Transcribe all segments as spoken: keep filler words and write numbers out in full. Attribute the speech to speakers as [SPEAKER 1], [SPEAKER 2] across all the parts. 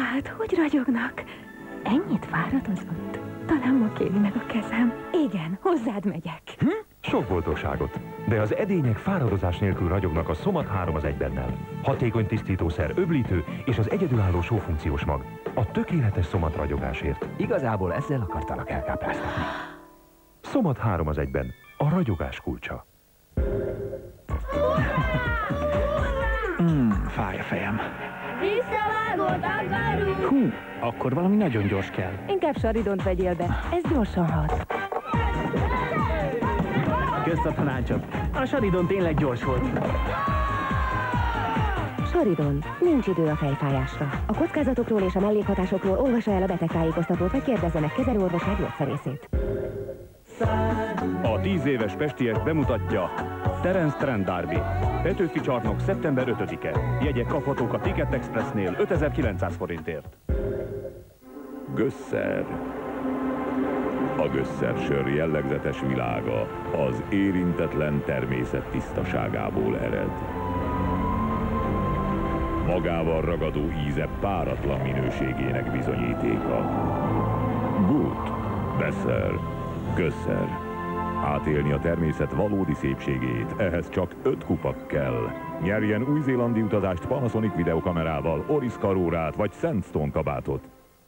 [SPEAKER 1] Hát, hogy ragyognak? Ennyit fáradozott? Talán ma kéri meg a kezem. Igen, hozzád megyek.
[SPEAKER 2] Hm? Sok boldogságot. De az edények fáradozás nélkül ragyognak a Somat három az egybennel. Hatékony tisztítószer, öblítő és az egyedülálló sófunkciós mag. A tökéletes Somat ragyogásért.
[SPEAKER 3] Igazából ezzel akartalak elkápráztatni.
[SPEAKER 2] Somat három az egyben. A ragyogás kulcsa.
[SPEAKER 3] Mmm, fáj a fejem.
[SPEAKER 4] Visszavágót akarunk!
[SPEAKER 3] Hú, akkor valami nagyon gyors kell.
[SPEAKER 1] Inkább saridont vegyél be, ez gyorsan hat.
[SPEAKER 3] Kösz a tanácsot. A saridon tényleg gyors volt.
[SPEAKER 1] Saridon, nincs idő a fejfájásra. A kockázatokról és a mellékhatásokról olvassa el a betegtájékoztatót, vagy kérdezze meg kezelőorvos vagy gyógyszerészét.
[SPEAKER 5] A tíz éves pestiest bemutatja Terence Trent D'Arby. Petőfi csarnok szeptember ötödike. Jegyek kaphatók a Ticket Expressnél ötezer-kilencszáz forintért.
[SPEAKER 6] Gösszer. A Gösszer sör jellegzetes világa az érintetlen természet tisztaságából ered. Magával ragadó íze páratlan minőségének bizonyítéka. Gut, Besser, Gösszer. Átélni a természet valódi szépségét, ehhez csak öt kupak kell. Nyerjen új-zélandi utazást Panasonic videokamerával, Oris karórát vagy Sandstone kabátot.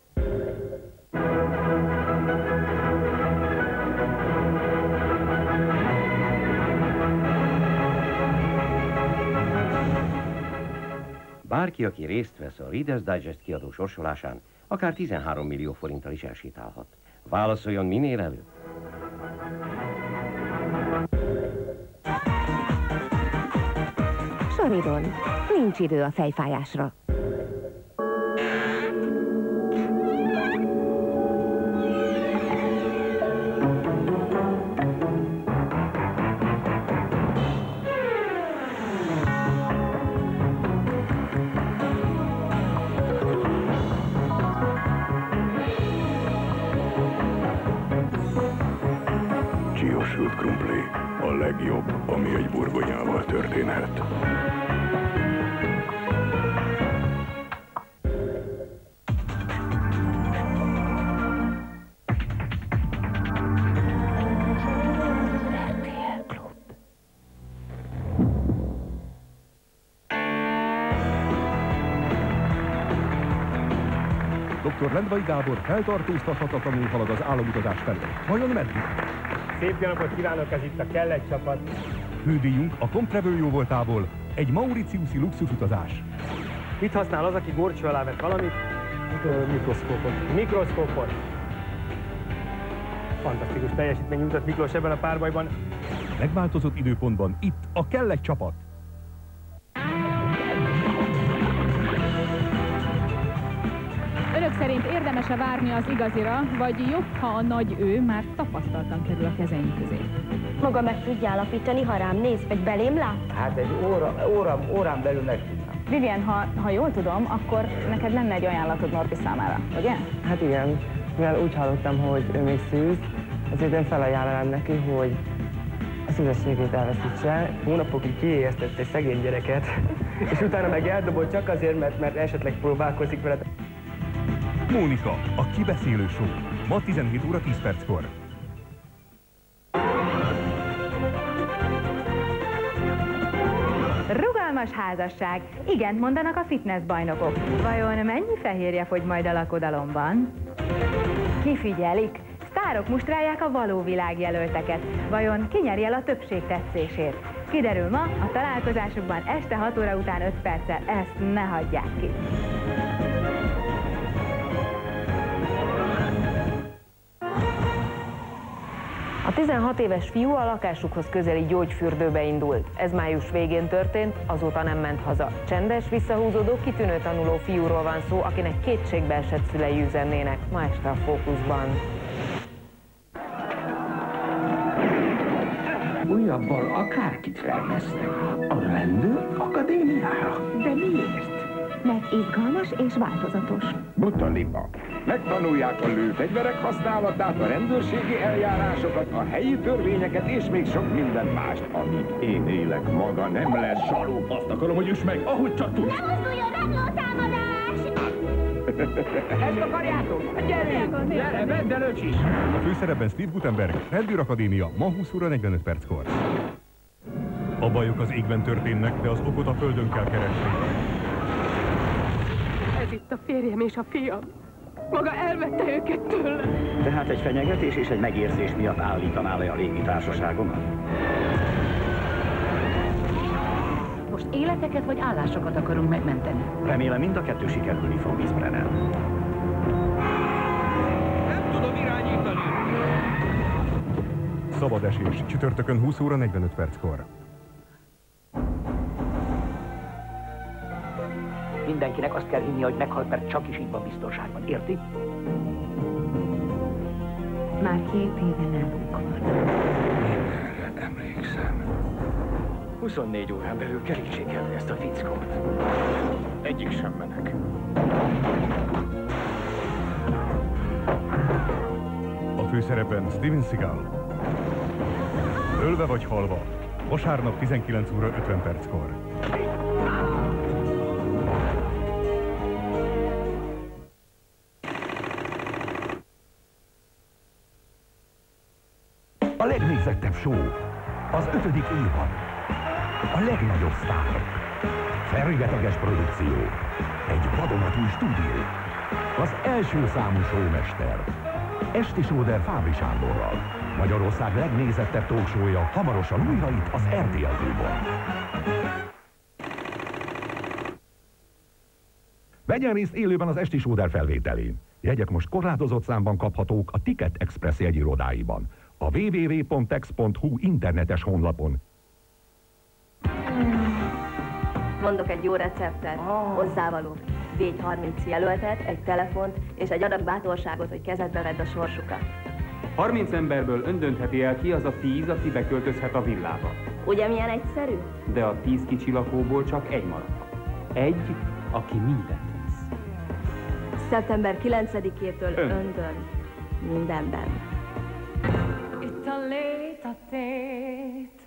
[SPEAKER 7] Bárki, aki részt vesz a Reader's Digest kiadó sorsolásán, akár tizenhárom millió forinttal is elsétálhat. Válaszoljon minél előbb!
[SPEAKER 1] Saridon, nincs idő a fejfájásra.
[SPEAKER 6] Csiósült krumpli, a legjobb, ami egy burgonyával történhet.
[SPEAKER 2] doktor Lendvai Gábor feltartóztathatatlanul halad az államutazás felé. Vajon meddig?
[SPEAKER 8] Szép jó napot kívánok, ez itt a Kell egy csapat.
[SPEAKER 2] Fődíjunk a Comprevel jó voltából. Egy Mauritiusi luxusutazás.
[SPEAKER 8] Mit használ az, aki górcső alá vett valamit? Mikroszkópot. Mikroszkópot. Fantasztikus teljesítmény nyújtott Miklós ebben a párbajban.
[SPEAKER 2] Megváltozott időpontban itt a Kell egy csapat.
[SPEAKER 9] Önök szerint érdemes-e várni az igazira, vagy jobb, ha a nagy ő már tapasztaltan kerül a kezeink közé?
[SPEAKER 4] Maga meg tudja állapítani, ha rám néz, vagy belém lát?
[SPEAKER 10] Hát egy óra, óra, órán belül meg tudnám.
[SPEAKER 9] Vivian, ha, ha jól tudom, akkor neked lenne egy ajánlatod Norbi számára, ugye?
[SPEAKER 11] Hát igen, mivel úgy hallottam, hogy ő még szűz, azért én felajánlanám neki, hogy a szüzességét elveszítse.
[SPEAKER 8] Hónapokig kiéheztett egy szegény gyereket, és utána meg eldobol csak azért, mert, mert esetleg próbálkozik vele.
[SPEAKER 2] Mónika, a kibeszélő show. Ma tizenhét óra tíz perckor.
[SPEAKER 12] Rugalmas házasság. Igent mondanak a fitnessbajnokok. Vajon mennyi fehérje fogy majd a lakodalomban? Kifigyelik. Sztárok mustrálják a való világjelölteket. Vajon ki nyeri el a többség tetszését? Kiderül ma a találkozásukban este hat óra után öt perccel. Ezt ne hagyják ki.
[SPEAKER 13] A tizenhat éves fiú a lakásukhoz közeli gyógyfürdőbe indult. Ez május végén történt, azóta nem ment haza. Csendes, visszahúzódó, kitűnő tanuló fiúról van szó, akinek kétségbe esett szülei üzennének. Ma este a Fókuszban.
[SPEAKER 14] Újabbal akárkit felvesznek. A rendőr akadémiára. De miért?
[SPEAKER 1] Mert izgalmas és változatos.
[SPEAKER 15] Botaniba. Megtanulják a lőfegyverek használatát, a rendőrségi eljárásokat, a helyi törvényeket és még sok minden mást, amíg én élek, maga nem lesz zsaló.
[SPEAKER 14] Azt akarom, hogy üss meg, ahogy csak tudsz.
[SPEAKER 4] Ne mozduljon, rablótámadás!
[SPEAKER 14] Ezt akarjátok? Gyerünk! Gyere, vedd el öcs is!
[SPEAKER 16] A főszerepben Steve Guttenberg, Rendőrakadémia, ma húsz óra negyvenöt perckor. A bajok az égben történnek, de az okot a földön kell keresni.
[SPEAKER 17] Ez itt a férjem és a fiam. Maga elvette őket tőle.
[SPEAKER 18] Tehát egy fenyegetés és egy megérzés miatt állítaná le a légitársaságomat?
[SPEAKER 19] Most életeket vagy állásokat akarunk megmenteni?
[SPEAKER 18] Remélem mind a kettő sikerülni fog, Miss Brenner.
[SPEAKER 14] Nem tudom irányítani.
[SPEAKER 16] Szabad esés, csütörtökön húsz óra negyvenöt perckor.
[SPEAKER 14] Mindenkinek azt kell hinni, hogy meghalt, mert csak is így van biztonságban. Érti?
[SPEAKER 1] Már két éve nálunk van.
[SPEAKER 14] Mindenre emlékszem. huszonnégy órán belül kerítsék elő ezt a fickót. Egyik sem menek.
[SPEAKER 16] A főszerepen Steven Seagal. Ölve vagy halva. Vasárnap tizenkilenc óra ötven perckor.
[SPEAKER 20] A legnézettebb show, az ötödik évad, a legnagyobb sztárok, felrigeteges produkció, egy vadonatúj stúdió, az első számú showmester, Esti Sóder Fábri Sándorral, Magyarország legnézettebb talkshow-ja hamarosan újra itt az er té el Klubon. Vegyen részt élőben az Esti Sóder felvételén. Jegyek most korlátozott számban kaphatók a Ticket Express jegyirodáiban, a double-u double-u double-u pont tex pont hu internetes honlapon.
[SPEAKER 4] Mondok egy jó receptet, oh. hozzávaló. Végy harminc jelöltet, egy telefont és egy adag bátorságot, hogy kezedbe vedd a sorsukat.
[SPEAKER 21] harminc emberből öndöntheti el ki az a tíz, aki beköltözhet a villába.
[SPEAKER 4] Ugye milyen egyszerű?
[SPEAKER 21] De a tíz kicsi lakóból csak egy marad. Egy, aki mindent visz.
[SPEAKER 4] szeptember kilencedikétől
[SPEAKER 21] Ön.
[SPEAKER 4] öndön mindenben.
[SPEAKER 22] Itt a lét a tét.